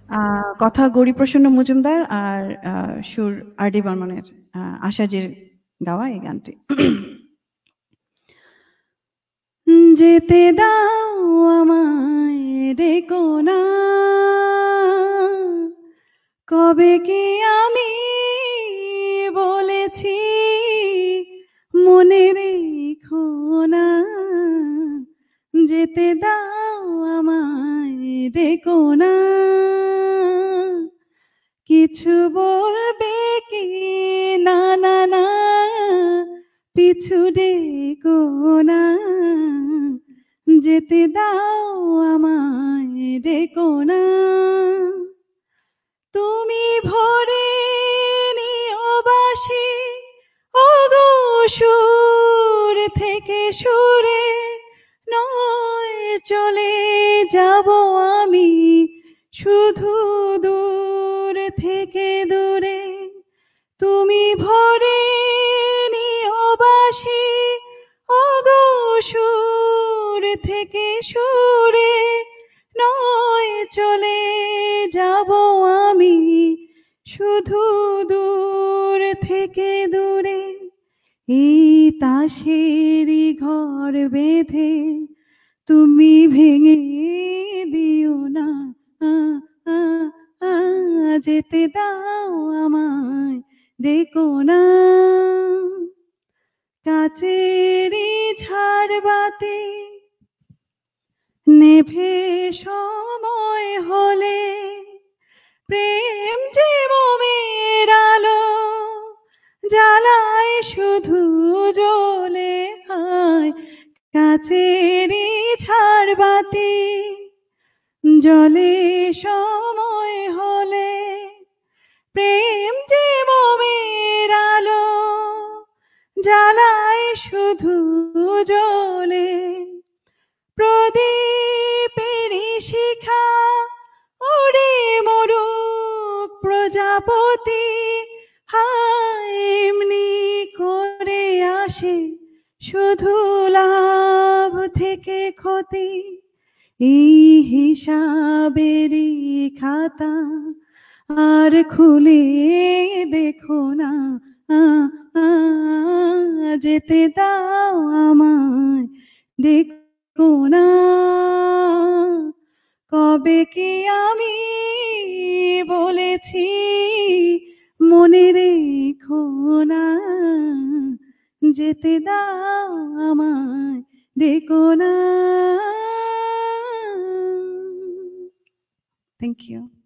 কথা গৌরীপ্রসন্ন মজুমদার আর সুর আর ডি বর্মনের আশাজির গাওয়া এই গানটি। যেতে দাও আমায় ডেকো না, কবে কি আমি বলেছি মনে রেখো না, যেতে দাও আমায় ডেকো না, কিছু বলবে কি না না না, পিছু ডেকো না, যেতে দাও আমায় ডেকো না। তুমি ভরে নিও বাসি ওগো সুর থেকে সুরে, নয় চলে যাব আমি শুধু দূর থেকে দূরে। তুমি ভরে নিও বাসি ওগো সুর থেকে সুরে, নয় চলে যাব আমি শুধু দূর থেকে দূরে। এই তাসেরই ঘর বেঁধে তুমি ভেঙে দিও না, যেতে দাও আমায় ডেকো না। কাচেরই ঝাড়বাতি নেভে সময় হলে, প্রেম যে মোমের আলো জ্বালায় শুধু জ্বলে, হায় কাচেরই ঝাড়বাতি জলে সময় হলে, প্রেম যে মোমের আলো জ্বালায় শুধু জ্বলে। প্রদীপেরই শিখা ওরে মরুক প্রজাপতি, হায় এমনি করে আসে শুধু লাভ থেকে ক্ষতি। এই হিসাবেরই খাতা আর খুলে দেখো না, যেতে দাও আমায় ডেকো না, কবে কি আমি বলেছি মনে রেখো না, যেতে দাও আমায় ডেকো না। Thank you.